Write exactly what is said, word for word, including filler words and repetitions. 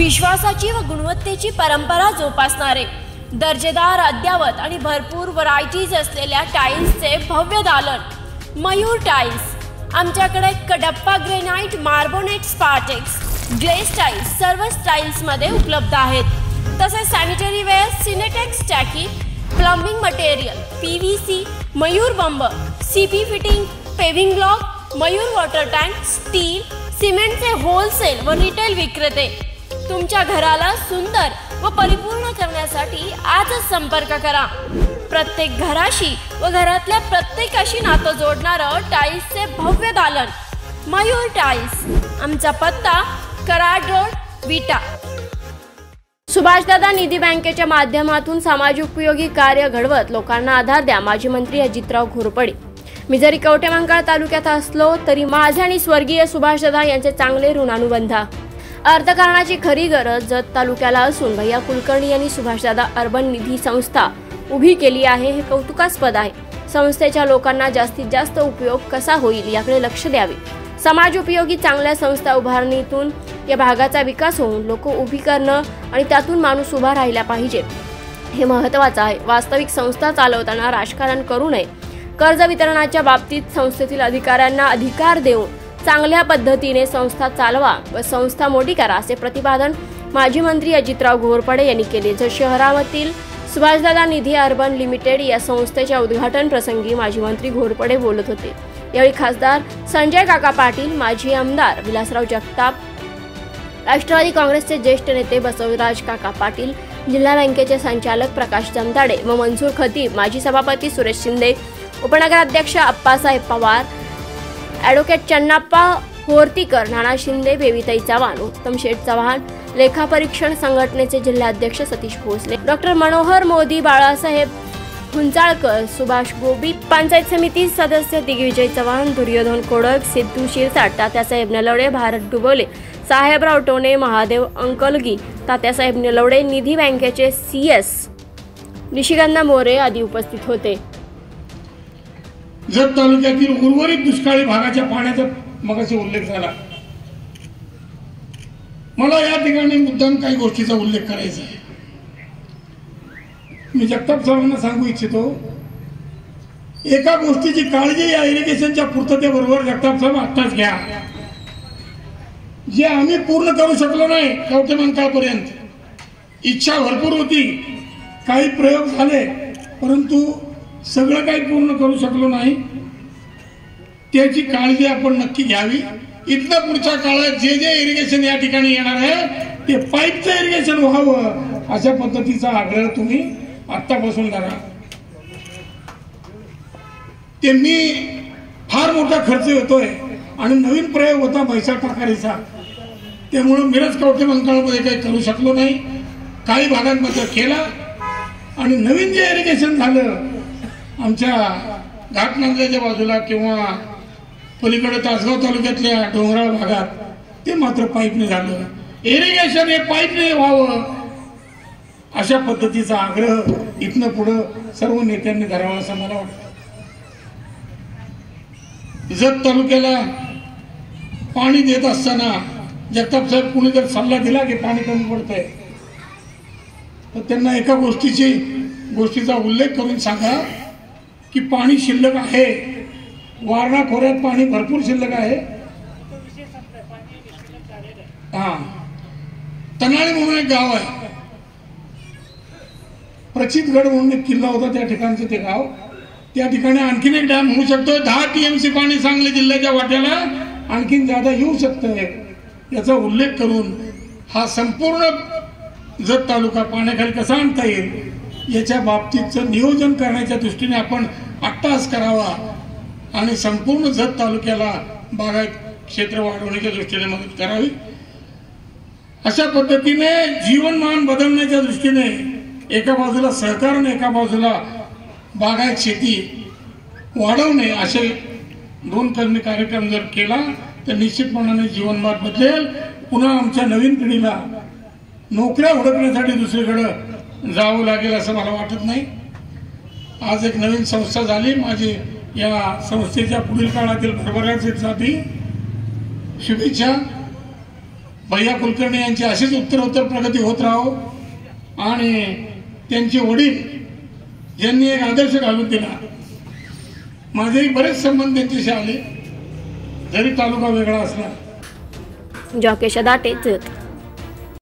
विश्वासाची व गुणवत्तेची परंपरा जोपासणारे, दर्जेदार, अद्यावत आणि भरपूर व्हरायटीज असलेल्या टाइल्सचे भव्य दालन मयूर टाइल्स। आमच्याकडे Kadappa granite, marbonite, Spartex, glaze tiles सर्व स्टाइल्समध्ये उपलब्ध आहेत। तसेच सॅनिटरी वेअर, सिनेटेक्स टाकी, प्लंबिंग मटेरियल, पीव्हीसी, मयूर बंब, CP fitting, paving block, Mayur water tank, steel, सिमेंटचे होलसेल व रिटेल विक्रेते। तुमच्या घराला सुंदर व परिपूर्ण करण्यासाठी आजच संपर्क करा। प्रत्येक घराशी व घरातल्या प्रत्येकाशी नातं जोडणारं टाइल्सचे भव्य दालन मयूर टाइल्स। आमचा पत्ता कराड रोड, विटा। सुभाषदादा निधी बँकेच्या माध्यमातून समाजोपयोगी कार्य घडवत लोकांना आधार द्या, माजी मंत्री अजितराव घोरपडे। मी जरी कवठेमहांकाळ तालुक्यात असलो तरी माझे आणि स्वर्गीय सुभाषदादा यांचे चांगले ऋणानुबंध। अर्थकारणाची खरी गरज जत तालुक्याला असून भैया कुलकर्णी यांनी सुभाषदादा अर्बन निधी संस्था उभी केली आहे, हे कौतुकास्पद आहे। संस्थेच्या लोकांना जास्तीत जास्त उपयोग कसा होईल याकडे लक्ष द्यावे। समाजोपयोगी चांगल्या संस्था उभारणीतून या भागाचा विकास होऊन लोक उभी करणं आणि त्यातून माणूस उभा राहिला पाहिजे, हे महत्त्वाचं आहे। वास्तविक संस्था चालवताना राजकारण करू नये। कर्ज वितरणाच्या बाबतीत संस्थेतील अधिकाऱ्यांना अधिकार देऊन चांगल्या पद्धतीने संस्था चालवा व संस्था मोठी करा, असे प्रतिपादन माजी मंत्री अजितराव घोरपडे यांनी केले। जर शहरामधील सुभाषदादा निधी अर्बन लिमिटेड या संस्थेच्या उद्घाटन प्रसंगी माजी मंत्री घोरपडे बोलत होते। यावेळी खासदार संजय काका पाटील, माजी आमदार विलासराव जगताप, राष्ट्रवादी काँग्रेसचे ज्येष्ठ नेते बसवराज काका पाटील, जिल्हा बँकेचे संचालक प्रकाश जमताडे व मनसूर खतीब, माजी सभापती सुरेश शिंदे, उपनगराध्यक्ष अप्पासाहेब पवार, ॲडव्होकेट चन्नाप्पा होर्तीकर, नाना शिंदे, बेबीताई चव्हाण, उत्तम शेठ चव्हाण, लेखा परीक्षण संघटनेचे जिल्हाध्यक्ष सतीश भोसले, डॉक्टर मनोहर मोदी, बाळासाहेब हुंचाळकर, सुभाष गोबी, पंचायत समिती सदस्य दिग्विजय चव्हाण, दुर्योधन कोडक, सिद्धू शिरसाट, तात्यासाहेब नलवडे, भारत डुबोले, साहेबराव टोने, महादेव अंकलगी, तात्यासाहेब नलवडे, निधी बँकेचे सी एस निशिगंधा मोरे आदी उपस्थित होते। जत तालुक्यातील उर्वरित दुष्काळी भागाच्या पाण्याचा मगाशी उल्लेख झाला। मला या ठिकाणी मुद्दाम काही गोष्टीचा उल्लेख करायचा आहे। मी जगताप सरांना सांगू इच्छितो, एका गोष्टीची काळजी या इरिगेशनच्या पूर्ततेबरोबर जगताप साहेब आत्ताच घ्या। जे आम्ही पूर्ण करू शकलो नाही कवठेमहांकाळपर्यंत, इच्छा भरपूर होती, काही प्रयोग झाले, परंतु सगळं काही पूर्ण करू शकलो नाही, त्याची काळजी आपण नक्की घ्यावी। इथनं पुढच्या काळात जे जे इरिगेशन या ठिकाणी येणार आहे ते पाईपचं इरिगेशन व्हावं, अशा पद्धतीचा आग्रह तुम्ही आत्तापासून करा। ते मी फार मोठा खर्च होतोय आणि नवीन प्रयोग होता म्हैसाळ टाकारीचा, त्यामुळे मिरज कवठेमहांकाळमध्ये काही करू शकलो नाही, काही भागांमध्ये केला। आणि नवीन जे इरिगेशन झालं आमच्या घाटनांद्याच्या बाजूला किंवा पलीकडे तासगाव तालुक्यातल्या डोंगराळ भागात, ते मात्र पाईपने झालं। इरिगेशन हे पाईपने व्हावं अशा पद्धतीचा आग्रह इथनं पुढे सर्व नेत्यांनी करावा असं मला वाटतं। जत तालुक्याला पाणी देत असताना जगताप साहेब कुणी जर सल्ला दिला की पाणी कमी पडतंय, तर त्यांना एका गोष्टीची गोष्टीचा उल्लेख करून सांगा की पाणी शिल्लक आहे, वारणा खोऱ्यात पाणी भरपूर शिल्लक आहे। हा, तनाळी म्हणून एक गाव आहे, प्रचितगड म्हणून एक किल्ला होता त्या ठिकाणचं ते गाव, त्या ठिकाणी आणखीन एक डॅम होऊ शकतो। दहा टीएमसी पाणी सांगली जिल्ह्याच्या वाट्याला आणखीन ज्यादा येऊ शकतंय, याचा उल्लेख करून हा संपूर्ण जत तालुका पाण्याखाली कसा आणता येईल याच्या बाबतीतचं नियोजन करण्याच्या दृष्टीने आपण अट्टास करावा आणि संपूर्ण जत तालुक्याला बागायत क्षेत्र वाढवण्याच्या दृष्टीने मदत करावी। अशा पद्धतीने जीवनमान बदलण्याच्या दृष्टीने एका बाजूला सहकार आणि एका बाजूला बागायत शेती वाढवणे असे दोन कलमी कार्यक्रम जर केला तर निश्चितपणाने जीवनमान बदलेल। पुन्हा आमच्या नवीन पिढीला नोकऱ्या हुडकण्यासाठी दुसरीकडे जावं लागेल असं मला वाटत नाही। आज एक नवीन संस्था झाली, माझी या संस्थेच्या पुढील काळातील भरभराटीसाठी शुभेच्छा। भैया कुलकर्णी यांची अशीच उत्तरोत्तर प्रगती होत राहो आणि त्यांचे वडील यांनी एक आदर्श घालून दिला. माझेही बरेच संबंध त्यांच्याशी आले, जरी तालुका वेगळा असला. जॉकेश दाटे जत.